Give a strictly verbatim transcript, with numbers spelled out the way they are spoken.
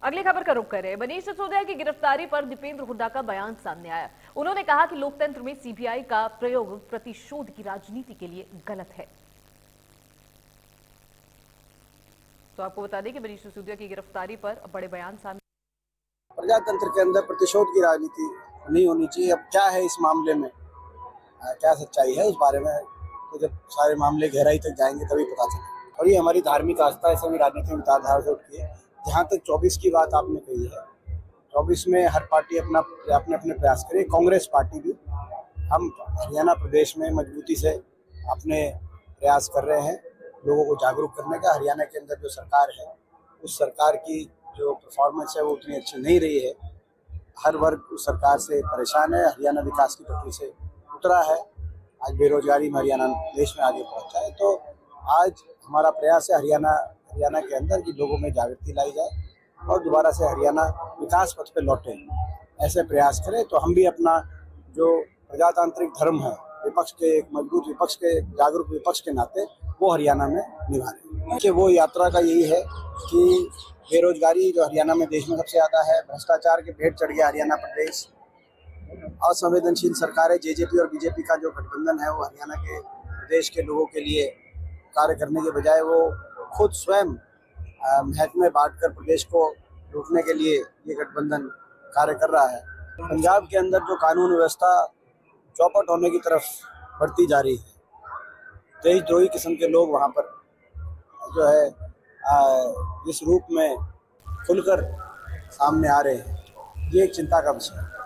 अगली खबर का रुख करें। मनीष सिसोदिया की गिरफ्तारी पर दीपेंद्र हुड्डा का बयान सामने आया। उन्होंने कहा कि लोकतंत्र में सीबीआई का प्रयोग प्रतिशोध की राजनीति के लिए गलत है। तो आपको बता दें कि मनीष सिसोदिया की गिरफ्तारी पर बड़े बयान सामने। प्रजातंत्र के अंदर प्रतिशोध की राजनीति नहीं होनी चाहिए। अब क्या है इस मामले में, आ, क्या सच्चाई है उस बारे में तो जब सारे मामले गहराई तक जाएंगे तभी पता चलेगा। और ये हमारी धार्मिक आस्था है, सभी राजनीतिक विचारधारा से उठती है। जहाँ तक चौबीस की बात आपने कही है, चौबीस में हर पार्टी अपना अपने अपने प्रयास करे। कांग्रेस पार्टी भी, हम हरियाणा प्रदेश में मजबूती से अपने प्रयास कर रहे हैं लोगों को जागरूक करने का। हरियाणा के अंदर जो सरकार है उस सरकार की जो परफॉर्मेंस है वो उतनी अच्छी नहीं रही है। हर वर्ग उस सरकार से परेशान है। हरियाणा विकास की पटरी से उतरा है। आज बेरोजगारी में हरियाणा देश में आगे पहुंचा है। तो आज हमारा प्रयास है हरियाणा हरियाणा के अंदर की लोगों में जागृति लाई जाए और दोबारा से हरियाणा विकास पथ पे लौटे, ऐसे प्रयास करें। तो हम भी अपना जो प्रजातांत्रिक धर्म है, विपक्ष के एक मजबूत विपक्ष के जागरूक विपक्ष के नाते वो हरियाणा में निभा रहे हैं। कि वो यात्रा का यही है कि बेरोजगारी जो हरियाणा में देश में सबसे ज्यादा है, भ्रष्टाचार के भेंट चढ़ गया हरियाणा प्रदेश, असंवेदनशील सरकार है। जेजेपी और बीजेपी का जो गठबंधन है वो हरियाणा के प्रदेश के लोगों के लिए कार्य करने के बजाय वो खुद स्वयं महकमे बांटकर प्रदेश को लूटने के लिए ये गठबंधन कार्य कर रहा है। पंजाब के अंदर जो कानून व्यवस्था चौपट होने की तरफ बढ़ती जा रही है, देशद्रोही किस्म के लोग वहाँ पर जो है इस रूप में खुलकर सामने आ रहे हैं, ये एक चिंता का विषय है।